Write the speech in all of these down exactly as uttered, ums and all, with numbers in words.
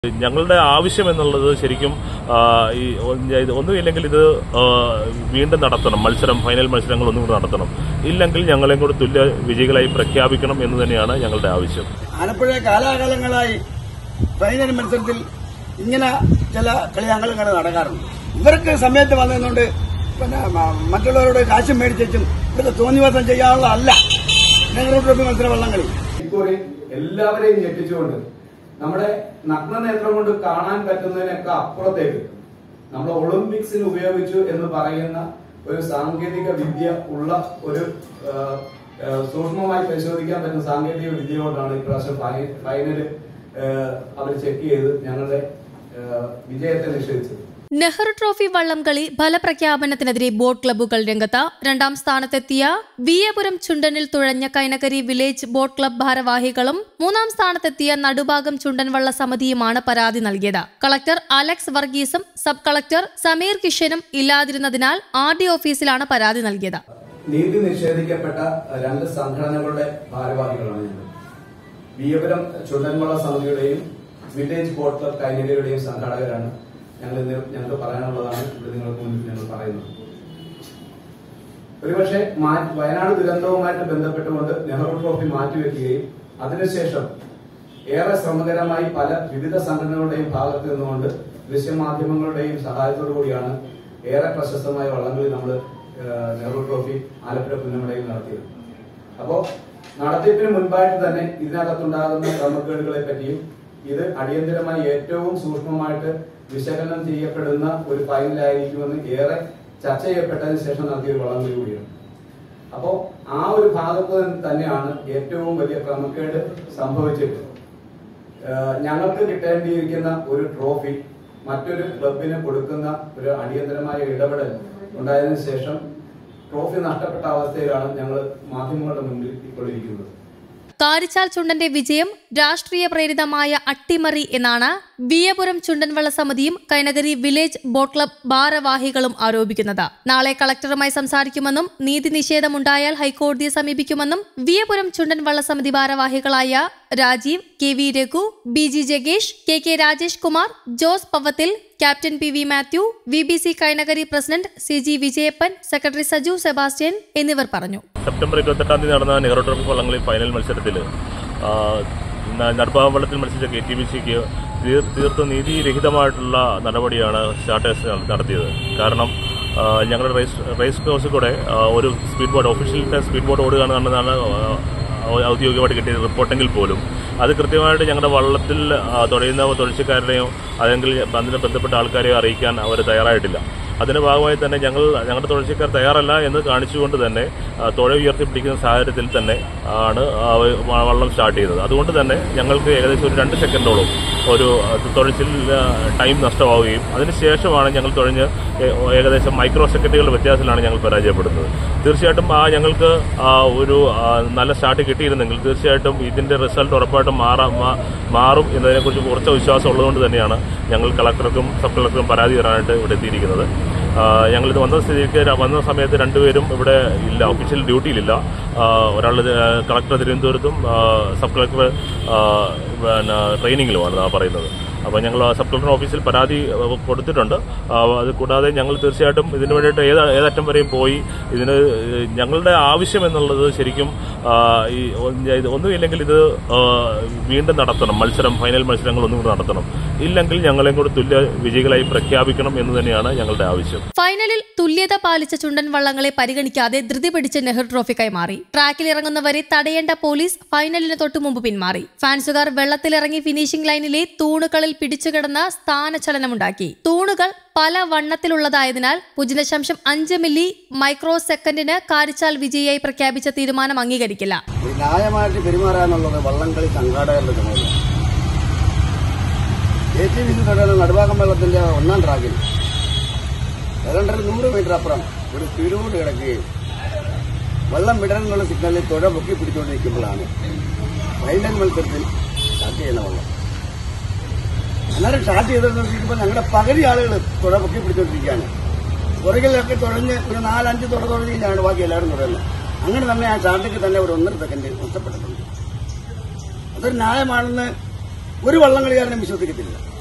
ഞങ്ങളുടെ ആവശ്യം എന്നുള്ളത് ശരിക്കും ഈ ഒന്നുമില്ലെങ്കിൽ ഇത് വീണ്ടും നടത്തണം, മത്സരം ഫൈനൽ മത്സരങ്ങൾ ഒന്നും കൂടി നടത്തണം. ഇല്ലെങ്കിൽ ഞങ്ങളെയും കൂടി തുല്യ വിജയികളായി പ്രഖ്യാപിക്കണം എന്ന് തന്നെയാണ് ഞങ്ങളുടെ ആവശ്യം. ആലപ്പുഴ കാലാകാലങ്ങളായി ഫൈനൽ മത്സരത്തിൽ ഇങ്ങനെ ചില കളിയാങ്കങ്ങൾ നടക്കാറുണ്ട്. ഇവർക്ക് സമയത്ത് വന്നതുകൊണ്ട് പിന്നെ മറ്റുള്ളവരോട് കാശും മേടിച്ചും ഇവർക്ക് തോന്നിവാസം ചെയ്യാനുള്ള അല്ല നെഹ്റു ട്രോഫി മത്സര വള്ളംകളി. ഇക്കുറി എല്ലാവരെയും ഞെട്ടിച്ചുകൊണ്ട് നമ്മുടെ നഗ്ന നേത്രം കൊണ്ട് കാണാൻ പറ്റുന്നതിനൊക്കെ അപ്പുറത്തേക്ക് നമ്മൾ ഒളിമ്പിക്സിൽ ഉപയോഗിച്ചു എന്ന് പറയുന്ന ഒരു സാങ്കേതിക വിദ്യ ഉള്ള ഒരു സൂക്ഷ്മമായി പരിശോധിക്കാൻ പറ്റുന്ന സാങ്കേതിക വിദ്യ കൊണ്ടാണ് ഇപ്രാവശ്യം ഫൈനല് അവർ ചെക്ക് ചെയ്ത് ഞങ്ങളുടെ വിജയത്തെ നിഷേധിച്ചത്. നെഹ്റു ട്രോഫി വള്ളംകളി ഫലപ്രഖ്യാപനത്തിനെതിരെ ബോട്ട് ക്ലബ്ബുകൾ രംഗത്ത്. രണ്ടാം സ്ഥാനത്തെത്തിയ വിയപുരം ചുണ്ടനിൽ തുഴഞ്ഞ കൈനകരി വില്ലേജ് ബോട്ട് ക്ലബ് ഭാരവാഹികളും മൂന്നാം സ്ഥാനത്തെത്തിയ നടുഭാഗം ചുണ്ടൻവള്ള സമിതിയുമാണ് പരാതി നൽകിയത്. കളക്ടർ അലക്സ് വർഗീസും സബ് കളക്ടർ സമീർ കിഷനും ഇല്ലാതിരുന്നതിനാൽ ആർ ഡി ഓഫീസിലാണ് പരാതി നൽകിയത്. നീതി നിഷേധിക്കപ്പെട്ട രണ്ട് സംഘടനകളുടെ ഭാരവാഹികളാണ് ഞങ്ങൾ. വിയപുരം ചുണ്ടൻവള്ള സമിതിയുടെയും വില്ലേജ് ബോട്ട് ക്ലബ് കൈനകരിയുടെയും സംഘാടകരാണ് ഞങ്ങൾ ഞങ്ങൾക്ക് പറയാനുള്ളതാണ് ഇവിടെ നിങ്ങൾക്ക് മുന്നിൽ ഞങ്ങൾ പറയുന്നത്. ഒരുപക്ഷെ വയനാട് ദുരന്തവുമായിട്ട് ബന്ധപ്പെട്ടുകൊണ്ട് നെഹ്റു ട്രോഫി മാറ്റിവെക്കുകയും അതിനുശേഷം ഏറെ ശ്രമകരമായി പല വിവിധ സംഘടനകളുടെയും ഭാഗത്ത് നിന്നുകൊണ്ട് ദൃശ്യമാധ്യമങ്ങളുടെയും സഹായത്തോടു കൂടിയാണ് ഏറെ പ്രശസ്തമായ വള്ളംകളി നമ്മൾ നെഹ്റു ട്രോഫി ആലപ്പുഴ പുന്നമടയിൽ നടത്തിയത്. അപ്പോ നടത്തിപ്പിന് മുൻപായിട്ട് തന്നെ ഇതിനകത്തുണ്ടാകുന്ന ക്രമക്കേടുകളെ പറ്റിയും ഇത് അടിയന്തരമായി ഏറ്റവും സൂക്ഷ്മമായിട്ട് വിശകലനം ചെയ്യപ്പെടുന്ന ഒരു ഫൈനലായിരിക്കുമെന്ന് ഏറെ ചർച്ച ചെയ്യപ്പെട്ടതിന് ശേഷം നടത്തിയ ഒരു വള്ളംകളി കൂടിയാണ്. അപ്പോ ആ ഒരു ഭാഗത്ത് തന്നെയാണ് ഏറ്റവും വലിയ ക്രമക്കേട് സംഭവിച്ചിട്ട് ഞങ്ങൾക്ക് കിട്ടേണ്ടിയിരിക്കുന്ന ഒരു ട്രോഫി മറ്റൊരു ക്ലബിന് കൊടുക്കുന്ന ഒരു അടിയന്തരമായ ഇടപെടൽ ഉണ്ടായതിനു ശേഷം ട്രോഫി നഷ്ടപ്പെട്ട അവസ്ഥയിലാണ് ഞങ്ങൾ മാധ്യമങ്ങളുടെ മുന്നിൽ ഇപ്പോൾ ഇരിക്കുന്നത്. കാരിച്ചാൽ ചുണ്ടന്റെ വിജയം രാഷ്ട്രീയ പ്രേരിതമായ അട്ടിമറി എന്നാണ് വിയപുരം ചുണ്ടൻവള്ള സമിതിയും കൈനകരി വില്ലേജ് ബോട്ട് ക്ലബ് ഭാരവാഹികളും ആരോപിക്കുന്നത്. നാളെ കളക്ടറുമായി സംസാരിക്കുമെന്നും നീതി നിഷേധമുണ്ടായാൽ ഹൈക്കോടതിയെ സമീപിക്കുമെന്നും വിയപുരം ചുണ്ടൻവള്ള സമിതി ഭാരവാഹികളായ Rajeev, K V Raghu, B G ജഗേഷ്, K K Rajesh Kumar, Jose Pavathil, captain P V Mathew, V B C Kainakary president C G Vijayappan, secretary Saju Sebastian എന്നിവർ പറഞ്ഞു. സെപ്റ്റംബർ ഇരുപത്തെട്ടാം തീയതി നടന്ന നെഹ്റു ട്രോഫി വള്ളംകളി ഫൈനൽ മത്സരത്തിൽ നടുഭാഗം വള്ളത്തിൽ മത്സരിച്ച കെ ടി ബി സിക്ക് തീർത്തും നീതിരഹിതമായിട്ടുള്ള നടപടിയാണ് സ്റ്റാർട്ടേഴ്സ് നടത്തിയത്. കാരണം ഞങ്ങളുടെ റേസ് റേസ് കോഴ്സിൽ കൂടെ ഒരു സ്പീഡ് ബോട്ട് ഒഫീഷ്യലിന്റെ സ്പീഡ് ബോട്ട് ഓടുകയാണെന്നാണ് ഔദ്യോഗികമായിട്ട് കിട്ടിയ റിപ്പോർട്ടെങ്കിൽ പോലും അത് കൃത്യമായിട്ട് ഞങ്ങളുടെ വള്ളത്തിൽ തുഴയുന്ന തുഴച്ചിക്കാരനെയോ അല്ലെങ്കിൽ അതിന് ബന്ധപ്പെട്ട ആൾക്കാരെയോ അറിയിക്കാൻ അവർ തയ്യാറായിട്ടില്ല. അതിന്റെ ഭാഗമായി തന്നെ ഞങ്ങൾ ഞങ്ങളുടെ തുഴച്ചിക്കാർ തയ്യാറല്ല എന്ന് കാണിച്ചുകൊണ്ട് തന്നെ തുഴ ഉയർത്തിപ്പിടിക്കുന്ന സാഹചര്യത്തിൽ തന്നെ ആണ് വള്ളം സ്റ്റാർട്ട് ചെയ്തത്. അതുകൊണ്ട് തന്നെ ഞങ്ങൾക്ക് ഏകദേശം ഒരു രണ്ട് സെക്കൻഡോളം ഒരു തുഴച്ചിൽ ടൈം നഷ്ടമാവുകയും അതിനുശേഷമാണ് ഞങ്ങൾ തുഴഞ്ഞ് ഏകദേശം മൈക്രോ സെക്കൻഡുകളുടെ വ്യത്യാസത്തിലാണ് ഞങ്ങൾ പരാജയപ്പെടുന്നത്. തീർച്ചയായിട്ടും ആ ഞങ്ങൾക്ക് ഒരു നല്ല സ്റ്റാർട്ട് കിട്ടിയിരുന്നെങ്കിൽ തീർച്ചയായിട്ടും ഇതിന്റെ റിസൾട്ട് ഉറപ്പായിട്ടും മാറാം മാറും എന്നതിനെക്കുറിച്ച് ഉറച്ച വിശ്വാസം ഉള്ളതുകൊണ്ട് തന്നെയാണ് ഞങ്ങൾ കളക്ടർക്കും സബ് കളക്ടർക്കും പരാതി തരാനായിട്ട് ഇവിടെ എത്തിയിരിക്കുന്നത്. ഞങ്ങളിത് വന്ന സ്ഥിതിക്ക് വന്ന സമയത്ത് രണ്ടുപേരും ഇവിടെ ഇല്ല, ഒഫീഷ്യൽ ഡ്യൂട്ടിയിലില്ല. ഒരാൾ കളക്ടർ തിരുവനന്തപുരത്തും സബ് കളക്ടർ പിന്നെ ട്രെയിനിങ്ങിലുമാണ് പറയുന്നത്. അപ്പോൾ ഞങ്ങൾ സബ് കളക്ടർ ഓഫീസിൽ പരാതി കൊടുത്തിട്ടുണ്ട്. അത് കൂടാതെ ഞങ്ങൾ തീർച്ചയായിട്ടും ഇതിനു വേണ്ടിയിട്ട് ഏത് ഏതറ്റം വരെയും പോയി ഇതിന് ഞങ്ങളുടെ ആവശ്യം എന്നുള്ളത് ശരിക്കും ഈ ഒന്നുമില്ലെങ്കിൽ ഇത് വീണ്ടും നടത്തണം, മത്സരം ഫൈനൽ മത്സരങ്ങൾ ഒന്നും കൂടി നടത്തണം. ഇല്ലെങ്കിൽ ഞങ്ങളെയും കൂടി തുല്യ വിജയികളായി പ്രഖ്യാപിക്കണം എന്ന് തന്നെയാണ് ഞങ്ങളുടെ ആവശ്യം. ഫൈനലിൽ തുല്യത പാലിച്ച ചുണ്ടൻ വള്ളങ്ങളെ പരിഗണിക്കാതെ ധൃതി പിടിച്ച നെഹ്റു ട്രോഫി കൈമാറി. ട്രാക്കിൽ ഇറങ്ങുന്നവരെ തടയേണ്ട പോലീസ് ഫൈനലിന് തൊട്ടുമുമ്പ് പിന്മാറി. ഫാൻസുകാർ വെള്ളത്തിലിറങ്ങി ഫിനിഷിംഗ് ലൈനിലെ തൂണുകളിൽ പിടിച്ചുകിടന്ന് സ്ഥാനചലനമുണ്ടാക്കി. തൂണുകൾ പല വണ്ണത്തിലുള്ളതായതിനാൽ പൂജ്യം ദശാംശം അഞ്ച് മില്ലി മൈക്രോ സെക്കൻഡിന് കാരിച്ചാൽ വിജയിയായി പ്രഖ്യാപിച്ച തീരുമാനം അംഗീകരിക്കില്ല. ന്യായമായിട്ട് പെരുമാറാനുള്ളത് വള്ളംകളി സംഘാടകരുടെ ചുമതല. എ ടി വി സി തുടരുന്ന നടുഭാഗം വെള്ളത്തിന്റെ ഒന്നാം ട്രാക്കിൽ ഏതാണ്ട് നൂറ് മീറ്റർ അപ്പുറം ഒരു സ്പീഡ് ബോട്ട് കിടക്കുകയും വെള്ളം വിടരുന്നുള്ള സിഗ്നലിൽ തുഴ പൊക്കി പിടിച്ചുകൊണ്ടിരിക്കുമ്പോഴാണ് ഫൈനൽ മത്സരത്തിൽ സ്റ്റാർട്ട് ചെയ്യുന്ന വെള്ളം. അന്നേരം സ്റ്റാർട്ട് ചെയ്തിരിക്കുമ്പോൾ ഞങ്ങളുടെ പകുതി ആളുകൾ തുഴ പൊക്കി പിടിച്ചുകൊണ്ടിരിക്കുകയാണ്. പുറകിലൊക്കെ തുഴഞ്ഞ് ഒരു നാലഞ്ച് തുഴ തുഴഞ്ഞാണ് ബാക്കി എല്ലാവരും തുഴയുന്നത്. അങ്ങനെ തന്നെ ആ സ്റ്റാർട്ടിക്ക് തന്നെ ഒരു ഒന്നര സെക്കൻഡ് നഷ്ടപ്പെട്ടിട്ടുണ്ട്. അതൊരു ന്യായമാണെന്ന് ഒരു വള്ളംകളിക്കാരനും വിശ്വസിക്കത്തില്ല.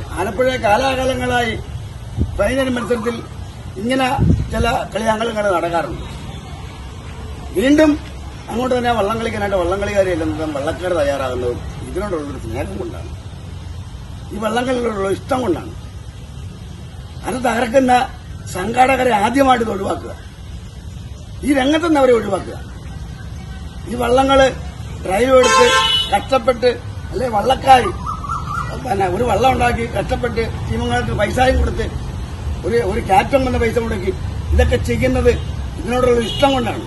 ആലപ്പുഴ കാലാകാലങ്ങളായി ഫൈനൽ മത്സരത്തിൽ ഇങ്ങനെ ചില കളിയാങ്കലങ്ങൾ നടക്കാറുണ്ട്. വീണ്ടും അങ്ങോട്ട് തന്നെ വള്ളം കളിക്കാനായിട്ട് വള്ളംകളിക്കാരെ എല്ലുന്നതും വള്ളക്കാർ തയ്യാറാകുന്നതും ഇതിനോടുള്ളൊരു സ്നേഹം കൊണ്ടാണ്, ഈ വള്ളംകളിയോടുള്ള ഇഷ്ടം കൊണ്ടാണ്. അത് തകർക്കുന്ന സംഘാടകരെ ആദ്യമായിട്ട് ഇത് ഒഴിവാക്കുക, ഈ രംഗത്തുനിന്ന് അവരെ ഒഴിവാക്കുക. ഈ വള്ളങ്ങള് ഡ്രൈവ് എടുത്ത് കഷ്ടപ്പെട്ട് അല്ലെ വള്ളക്കാർ പിന്നെ ഒരു വള്ളം ഉണ്ടാക്കി കഷ്ടപ്പെട്ട് ടീമുകൾക്ക് പൈസയും കൊടുത്ത് ഒരു ഒരു ക്യാപ്റ്റൻ വന്ന പൈസ മുടക്കി ഇതൊക്കെ ചെയ്യുന്നത് ഇതിനോടുള്ള ഇഷ്ടം കൊണ്ടാണ്.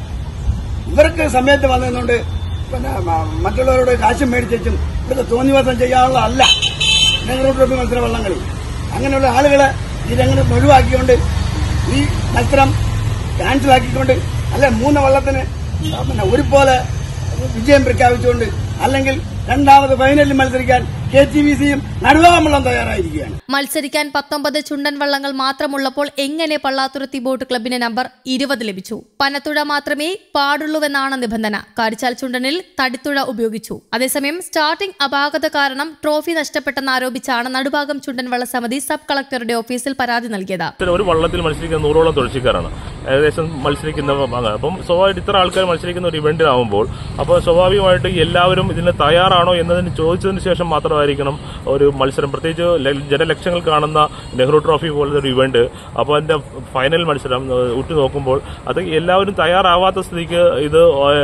ഇവർക്ക് സമയത്ത് വന്നതുകൊണ്ട് പിന്നെ മറ്റുള്ളവരോട് കാശും മേടിച്ചും ഇതൊക്കെ തോന്നിവാസം ചെയ്യാനുള്ള അല്ല നെഹ്റു ട്രോഫി മത്സര വള്ളംകളി. അങ്ങനെയുള്ള ആളുകളെ ഈ രംഗത്ത് ഒഴിവാക്കിക്കൊണ്ട് ഈ മത്സരം ക്യാൻസലാക്കിക്കൊണ്ട് അല്ലെ മൂന്ന് വള്ളത്തിന് പിന്നെ ഒരുപോലെ വിജയം പ്രഖ്യാപിച്ചുകൊണ്ട് അല്ലെങ്കിൽ രണ്ടാമത് ഫൈനലിൽ മത്സരിക്കാൻ കെ ടി വി സിയും നടുവാമള്ളം തയ്യാറായിരിക്കുകയാണ്. മത്സരിക്കാൻ പത്തൊമ്പത് ചുണ്ടൻ വള്ളങ്ങൾ മാത്രമുള്ളപ്പോൾ എങ്ങനെ പള്ളാത്തുരുത്തി ബോട്ട് ക്ലബിന് നമ്പർ ഇരുപത് ലഭിച്ചു? പനത്തുഴ മാത്രമേ പാടുള്ളൂവെന്നാണ് നിബന്ധന. കാരിച്ചാൽ ചുണ്ടനിൽ തടിത്തുഴ ഉപയോഗിച്ചു. അതേസമയം സ്റ്റാർട്ടിംഗ് അപാകത കാരണം ട്രോഫി നഷ്ടപ്പെട്ടെന്നാരോപിച്ചാണ് നടുഭാഗം ചുണ്ടൻ വള്ള സമിതി സബ് കളക്ടറുടെ ഓഫീസിൽ പരാതി നൽകിയത്. ഒരു വള്ളത്തിൽ മത്സരിക്കുന്ന നൂറോളം തുഴച്ചിക്കാരാണ് ഏകദേശം മത്സരിക്കുന്ന. അപ്പം സ്വാഭാവികമായിട്ട് ഇത്ര ആൾക്കാർ മത്സരിക്കുന്ന ഒരു ഇവന്റിനാവുമ്പോൾ അപ്പോൾ സ്വാഭാവികമായിട്ട് എല്ലാവരും ഇതിന് തയ്യാറാണോ എന്നതിന് ചോദിച്ചതിന് ശേഷം മാത്രമായിരിക്കണം ഒരു മത്സരം. പ്രത്യേകിച്ച് ജനലക്ഷങ്ങൾ കാണുന്ന നെഹ്റു ട്രോഫി പോലത്തെ ഒരു ഇവന്റ്, അപ്പോൾ അതിന്റെ ഫൈനൽ മത്സരം ഉറ്റുനോക്കുമ്പോൾ അത് എല്ലാവരും തയ്യാറാവാത്ത സ്ഥിതിക്ക് ഇത്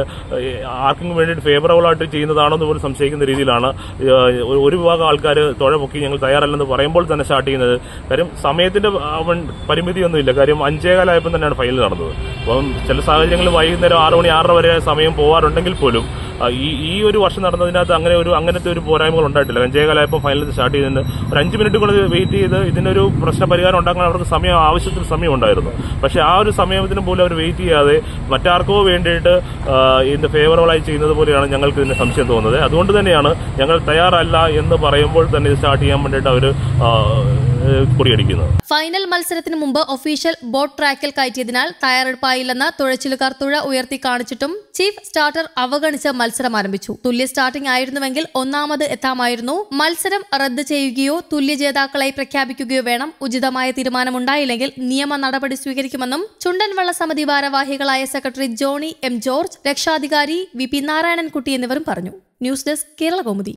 ആർക്കും വേണ്ടിയിട്ട് ഫേവറബിൾ ആയിട്ട് ചെയ്യുന്നതാണോ എന്ന് പോലും സംശയിക്കുന്ന രീതിയിലാണ് ഒരു വിഭാഗം ആൾക്കാർ തുഴ പൊക്കി ഞങ്ങൾ തയ്യാറല്ലെന്ന് പറയുമ്പോൾ തന്നെ സ്റ്റാർട്ട് ചെയ്യുന്നത്. കാര്യം സമയത്തിന്റെ പരിമിതിയൊന്നുമില്ല. കാര്യം അഞ്ചേകാലായപ്പോൾ തന്നെയാണ് ഫൈനൽ നടന്നത്. അപ്പം ചില സാഹചര്യങ്ങളിൽ വൈകുന്നേരം ആറ് മണി ആറര വരെ സമയം പോകാറുണ്ടെങ്കിൽ പോലും ഈ ഈ ഒരു വർഷം നടന്നതിനകത്ത് അങ്ങനെ ഒരു അങ്ങനത്തെ ഒരു പോരായ്മകൾ ഉണ്ടായിട്ടില്ല. അഞ്ചേകാലായപ്പോൾ ഫൈനലിൽ സ്റ്റാർട്ട് ചെയ്തതിന് ഒരു അഞ്ച് മിനിറ്റ് കൂടെ വെയിറ്റ് ചെയ്ത് ഇതിനൊരു പ്രശ്ന പരിഹാരം ഉണ്ടാക്കാൻ അവർക്ക് സമയം ആവശ്യത്തിന് സമയം ഉണ്ടായിരുന്നു. പക്ഷേ ആ ഒരു സമയത്തിന് പോലും അവർ വെയിറ്റ് ചെയ്യാതെ മറ്റാർക്കോ വേണ്ടിയിട്ട് ഇതിന്റെ ഫേവറബിളായി ചെയ്യുന്നത് പോലെയാണ് ഞങ്ങൾക്ക് ഇതിന്റെ സംശയം തോന്നുന്നത്. അതുകൊണ്ട് തന്നെയാണ് ഞങ്ങൾ തയ്യാറല്ല എന്ന് പറയുമ്പോൾ തന്നെ ഇത് സ്റ്റാർട്ട് ചെയ്യാൻ വേണ്ടിയിട്ട് അവർ പൊടിയടിക്കുന്നത്. ഫൈനൽ മത്സരത്തിന് മുമ്പ് ഒഫീഷ്യൽ ബോട്ട് ട്രാക്കിൽ കയറ്റിയതിനാൽ തയ്യാറെടുപ്പായില്ലെന്ന് തുഴച്ചിലുകാർ തുഴ ഉയർത്തി കാണിച്ചിട്ടും ചീഫ് സ്റ്റാർട്ടർ അവഗണിച്ച് മത്സരം ആരംഭിച്ചു. തുല്യ സ്റ്റാർട്ടിംഗ് ആയിരുന്നുവെങ്കിൽ ഒന്നാമത് എത്താമായിരുന്നു. മത്സരം റദ്ദ് ചെയ്യുകയോ തുല്യ ജേതാക്കളായി പ്രഖ്യാപിക്കുകയോ വേണം. ഉചിതമായ തീരുമാനമുണ്ടായില്ലെങ്കിൽ നിയമ നടപടി സ്വീകരിക്കുമെന്നും ചുണ്ടൻ വള്ള സമിതി ഭാരവാഹികളായ സെക്രട്ടറി ജോണി എം ജോർജ്, രക്ഷാധികാരി വി പി നാരായണൻകുട്ടി എന്നിവരും പറഞ്ഞു. News desk Kerala Kaumudi.